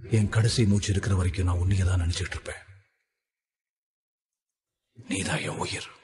என் கடைசி மூச்சு இருக்கிற வரைக்கும் நான் உன்னையே தான் நினைச்சிட்டு இருப்பேன். நீதான் என் உயிர்.